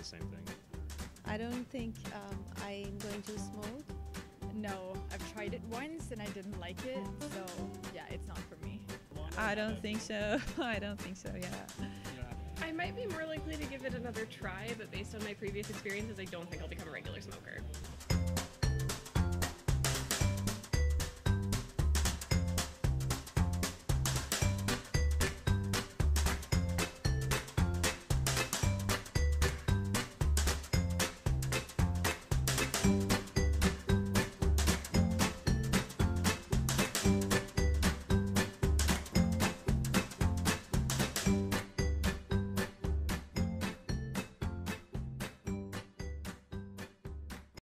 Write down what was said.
same thing. I don't think I'm going to smoke. No, I've tried it once and I didn't like it, so yeah, it's not for me. I don't think so. I don't think so, yeah. I might be more likely to give it another try, but based on my previous experiences, I don't think I'll become a regular smoker.